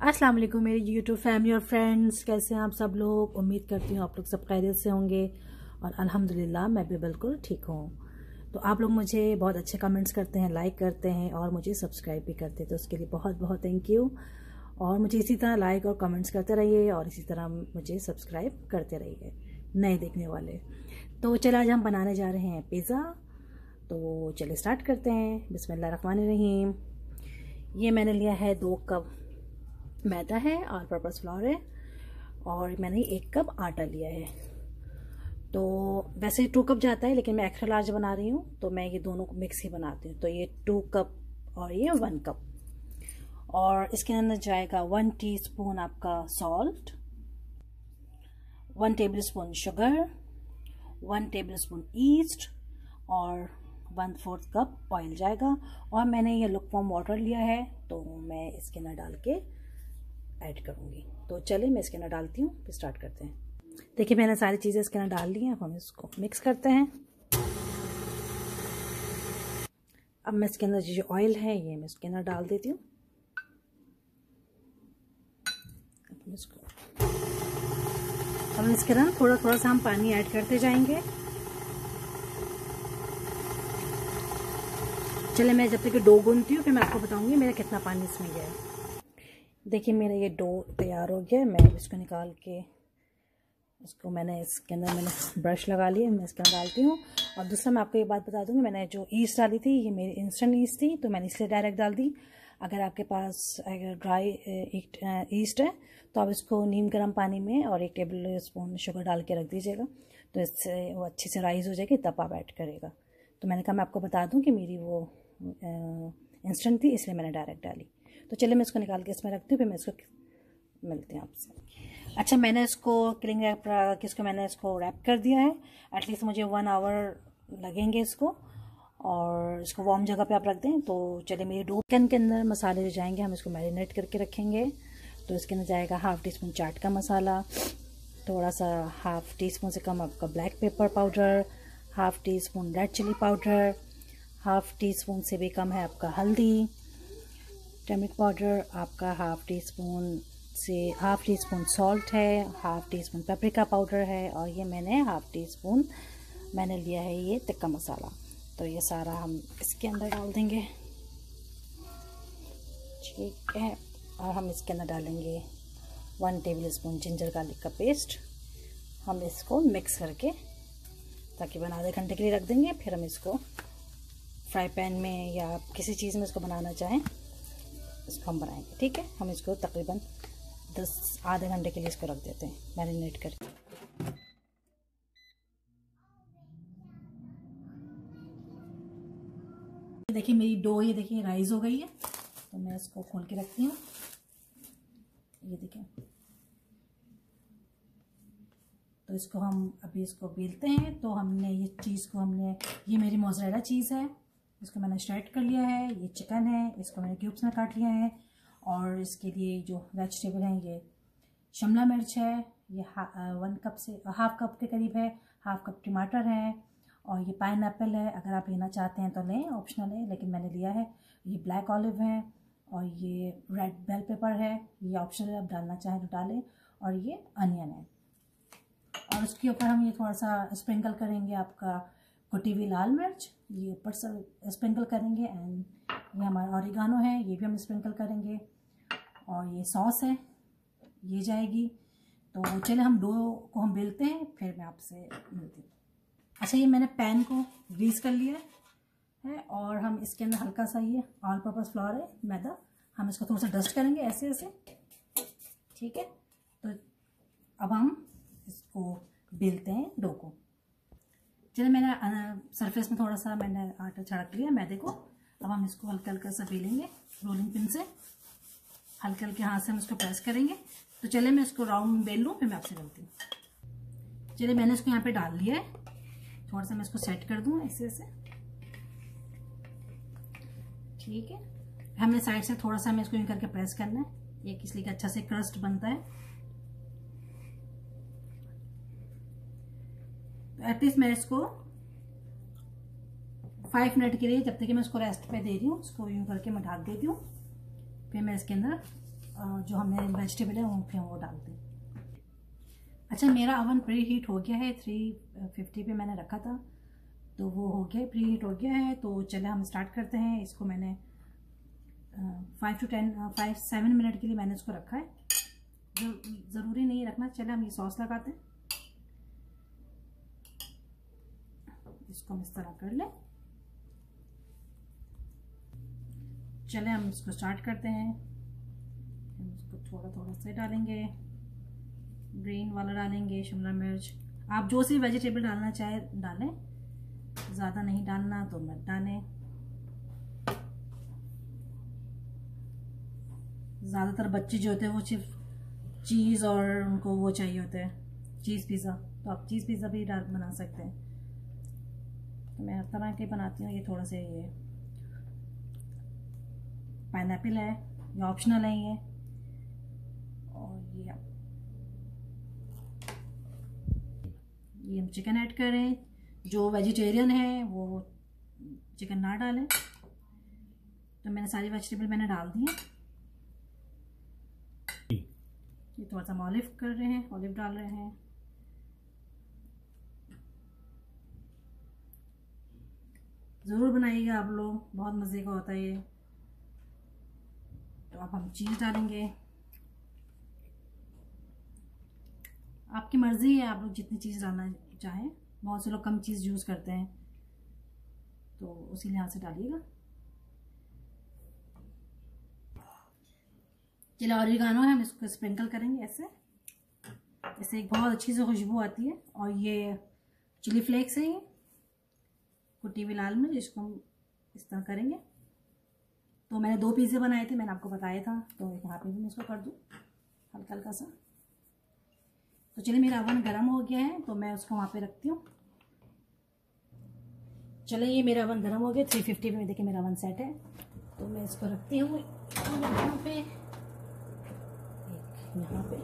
अस्सलाम वालेकुम मेरी यूट्यूब फैमिली और फ्रेंड्स, कैसे हैं आप सब लोग। उम्मीद करती हूँ आप लोग सब खैरियत से होंगे और अल्हम्दुलिल्लाह मैं भी बिल्कुल ठीक हूँ। तो आप लोग मुझे बहुत अच्छे कमेंट्स करते हैं, लाइक करते हैं और मुझे सब्सक्राइब भी करते हैं, तो उसके लिए बहुत बहुत थैंक यू। और मुझे इसी तरह लाइक और कमेंट्स करते रहिए और इसी तरह मुझे सब्सक्राइब करते रहिए नए देखने वाले। तो चलो आज हम बनाने जा रहे हैं पिज़्ज़ा। तो चलिए स्टार्ट करते हैं। बिस्मिल्लाहिर्रहमानिर्रहीम। ये मैंने लिया है 2 कप मैदा है, ऑल पर्पस फ्लोर है और मैंने 1 कप आटा लिया है। तो वैसे 2 कप जाता है लेकिन मैं एक्स्ट्रा लार्ज बना रही हूँ तो मैं ये दोनों को मिक्स ही बनाती हूँ। तो ये 2 कप और ये 1 कप। और इसके अंदर जाएगा 1 टीस्पून आपका salt, 1 tablespoon sugar, 1 tablespoon yeast और 1/4 कप ऑयल जाएगा। और मैंने ये लुकवार्म वाटर लिया है तो मैं इसके अंदर डाल के ऐड करूँगी। तो चलिए मैं इसके अंदर डालती हूँ, फिर स्टार्ट करते हैं। देखिए मैंने सारी चीज़ें इसके अंदर डाल ली हैं। अब हम इसको मिक्स करते हैं। अब मैं इसके अंदर जो ऑयल है ये मैं इसके अंदर डाल देती हूँ। अब इसके अंदर थोड़ा थोड़ा सा हम पानी ऐड करते जाएंगे। चलिए मैं जब तक डो गूंथती हूँ फिर मैं आपको बताऊंगी मेरा कितना पानी इसमें गया है। देखिए मेरा ये डो तैयार हो गया। मैं इसको निकाल के इसको मैंने इसके अंदर मैंने ब्रश लगा लिया, मैं इसके अंदर डालती हूँ। और दूसरा मैं आपको ये बात बता दूँगी, मैंने जो ईस्ट डाली थी ये मेरी इंस्टेंट ईस्ट थी तो मैंने इसलिए डायरेक्ट डाल दी। अगर आपके पास अगर ड्राई ईस्ट है तो आप इसको नीम गर्म पानी में और 1 टेबल स्पून शुगर डाल के रख दीजिएगा, तो इससे वो अच्छे से राइज हो जाएगी, तब आप ऐड करेगा। तो मैंने कहा मैं आपको बता दूँ कि मेरी वो इंस्टेंट थी इसलिए मैंने डायरेक्ट डाली। तो चलिए मैं इसको निकाल के इसमें रखती हूँ, फिर मैं इसको मिलती हूँ आपसे। अच्छा मैंने इसको क्लिंग रैप किसको मैंने इसको रैप कर दिया है। एटलीस्ट मुझे 1 आवर लगेंगे इसको, और इसको वार्म जगह पे आप रख दें। तो चलिए मेरी डो के अंदर मसाले जो जाएंगे हम इसको मैरिनेट करके रखेंगे। तो इसके अंदर जाएगा 1/2 टीस्पून चाट का मसाला, थोड़ा सा 1/2 टीस्पून से कम आपका black pepper powder, 1/2 teaspoon red chilli powder, 1/2 teaspoon से भी कम है आपका हल्दी, टर्मरिक पाउडर आपका 1/2 टीस्पून से 1/2 टीस्पून सॉल्ट है, 1/2 टीस्पून पेपरिका पाउडर है और ये मैंने 1/2 टीस्पून मैंने लिया है ये तिक्का मसाला। तो ये सारा हम इसके अंदर डाल देंगे, ठीक है। और हम इसके अंदर डालेंगे 1 टेबल स्पून जिंजर गार्लिक का पेस्ट। हम इसको मिक्स करके तकरीबन आधे घंटे के लिए रख देंगे। फिर हम इसको फ्राई पैन में या आप किसी चीज़ में इसको बनाना चाहें इसको हम बनाएंगे, ठीक है। हम इसको तकरीबन आधे घंटे के लिए इसको रख देते हैं मैरिनेट करके। देखिए मेरी डो ये देखिए राइज हो गई है, तो मैं इसको खोल के रखती हूँ। ये देखिए, तो इसको हम अभी इसको बेलते हैं। तो हमने ये चीज़ को ये मेरी मोज़रेला चीज़ है, इसको मैंने श्रेड कर लिया है। ये चिकन है, इसको मैंने क्यूब्स में काट लिया है। और इसके लिए जो वेजिटेबल हैं ये शिमला मिर्च है, ये 1 कप से 1/2 कप के करीब है, 1/2 कप टमाटर है और ये पाइनएप्पल है। अगर आप लेना चाहते हैं तो लें, ऑप्शनल है लेकिन मैंने लिया है। ये ब्लैक ऑलिव है और ये रेड बेल पेपर है, ये ऑप्शनल है, आप डालना चाहें तो डालें। और ये अनियन है। और उसके ऊपर हम ये थोड़ा सा स्प्रिंकल करेंगे आपका कुटी हुई लाल मिर्च, ये ऊपर से स्प्रिंकल करेंगे। एंड ये हमारा ऑरिगानो है, ये भी हम स्प्रिंकल करेंगे। और ये सॉस है, ये जाएगी। तो चले हम डो को हम बेलते हैं, फिर मैं आपसे मिलती हूँ। अच्छा ये मैंने पैन को ग्रीस कर लिया है और हम इसके अंदर हल्का सा ये ऑल पर्पस फ्लोर है मैदा, हम इसको थोड़ा सा डस्ट करेंगे ऐसे ऐसे, ठीक है। तो अब हम इसको बेलते हैं डो को। चलिए मैंने सरफेस में थोड़ा सा मैंने आटा छिड़क लिया मैदे को। अब हम इसको हल्का हल्का सा बेलेंगे रोलिंग पिन से, हल्के हल्के हाथ से हम इसको प्रेस करेंगे। तो चलिए मैं इसको राउंड बेल लूँ, फिर मैं आपसे मिलती हूँ। चलिए मैंने इसको यहाँ पे डाल लिया है, थोड़ा सा मैं इसको सेट कर दूँ ऐसे ऐसे, ठीक है। हमने साइड से थोड़ा सा हमें इसको यूं करके प्रेस करना है, ये इसलिए कि अच्छा से क्रस्ट बनता है। तो एटलीस्ट मैं इसको 5 मिनट के लिए, जब तक कि मैं इसको रेस्ट पे दे रही हूँ, इसको यूं करके मैं ढक देती हूँ। फिर मैं इसके अंदर जो हमने वेजिटेबल है वो फिर वो डालते हैं। अच्छा, मेरा ओवन प्री हीट हो गया है, 350 पे मैंने रखा था, तो वो हो गया, प्री हीट हो गया है। तो चले हम स्टार्ट करते हैं। इसको मैंने 5-7 मिनट के लिए मैंने इसको रखा है, ज़रूरी नहीं रखना। चले हम ये सॉस लगाते हैं, इसको हम इस तरह कर लें। चले हम इसको स्टार्ट करते हैं। इसको थोड़ा थोड़ा से डालेंगे, ग्रीन वाला डालेंगे, शिमला मिर्च, आप जो सी वेजिटेबल डालना चाहे डालें, ज़्यादा नहीं डालना तो मत डालें। ज़्यादातर बच्चे जो होते हैं वो सिर्फ चीज़ और उनको वो चाहिए होते हैं चीज़ पिज़्ज़ा, तो आप चीज़ पिज़्ज़ा भी बना सकते हैं। तो मैं हर तरह के बनाती हूँ। ये थोड़ा से ये पाइनएप्पल है, ये ऑप्शनल है ये। और ये हम चिकन ऐड करें। जो वेजिटेरियन है वो चिकन ना डालें। तो मैंने सारी वेजिटेबल मैंने डाल दी है। ये थोड़ा सा हम ऑलिव कर रहे हैं, ऑलिव डाल रहे हैं। ज़रूर बनाइएगा आप लोग, बहुत मज़े का होता है ये। तो अब हम चीज़ डालेंगे, आपकी मर्ज़ी है, आप लोग जितनी चीज़ डालना चाहें। बहुत से लोग कम चीज़ यूज़ करते हैं, तो उसी लिहाज से डालिएगा। चलो ऑरिगानो है, हम इसको स्प्रिंकल करेंगे ऐसे, इससे एक बहुत अच्छी सी खुशबू आती है। और ये चिली फ्लेक्स है, ये कुटी हुई लाल मिर्च, इसको हम इस तरह करेंगे। तो मैंने 2 पिज़्ज़े बनाए थे, मैंने आपको बताया था, तो यहाँ पे भी मैं इसको कर दूँ हल्का हल्का सा। तो चलिए, मेरा ओवन गर्म हो गया है, तो मैं उसको वहाँ पे रखती हूँ। चलिए, ये मेरा ओवन गर्म हो गया, 350 में देखिए मेरा ओवन सेट है। तो मैं इसको रखती हूँ यहाँ पे, यहाँ पे।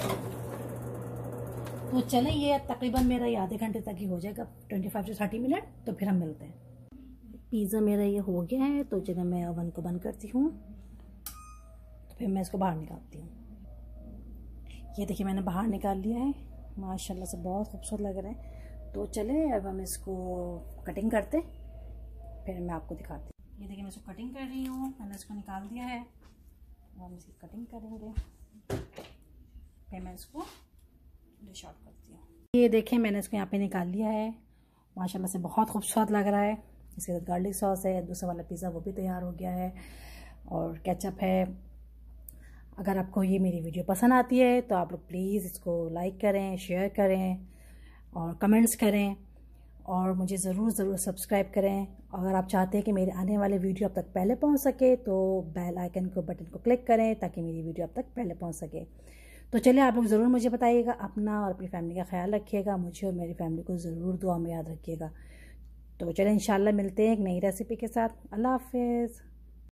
तो चले, ये तकरीबन मेरा ये आधे घंटे तक ही हो जाएगा, 25 से 30 मिनट। तो फिर हम मिलते हैं। पिज़्ज़ा मेरा ये हो गया है, तो चलिए मैं ओवन को बंद करती हूँ, तो फिर मैं इसको बाहर निकालती हूँ। ये देखिए मैंने बाहर निकाल लिया है, माशाल्लाह से बहुत खूबसूरत लग रहा है। तो चले अब हम इसको कटिंग करते, फिर मैं आपको दिखाती हूँ। ये देखिए मैं इसको कटिंग कर रही हूँ, मैंने इसको निकाल दिया है। हम इसकी कटिंग करेंगे, फिर मैं इसको डिश आउट करती हूँ। ये देखें मैंने इसको यहाँ पे निकाल लिया है, माशाल्लाह से बहुत खूबसूरत लग रहा है। इसके साथ गार्लिक सॉस है, दूसरा वाला पिज़्ज़ा वो भी तैयार हो गया है, और केचप है। अगर आपको ये मेरी वीडियो पसंद आती है तो आप लोग प्लीज़ इसको लाइक करें, शेयर करें और कमेंट्स करें, और मुझे ज़रूर सब्सक्राइब करें। अगर आप चाहते हैं कि मेरे आने वाले वीडियो अब तक पहले पहुंच सके, तो बेल आइकन को बटन को क्लिक करें ताकि मेरी वीडियो अब तक पहले पहुंच सके। तो चलिए, आप लोग ज़रूर मुझे बताइएगा। अपना और अपनी फैमिली का ख्याल रखिएगा, मुझे और मेरी फैमिली को ज़रूर दुआ में याद रखिएगा। तो चलिए, इंशाल्लाह मिलते हैं एक नई रेसिपी के साथ। अल्लाह हाफिज़।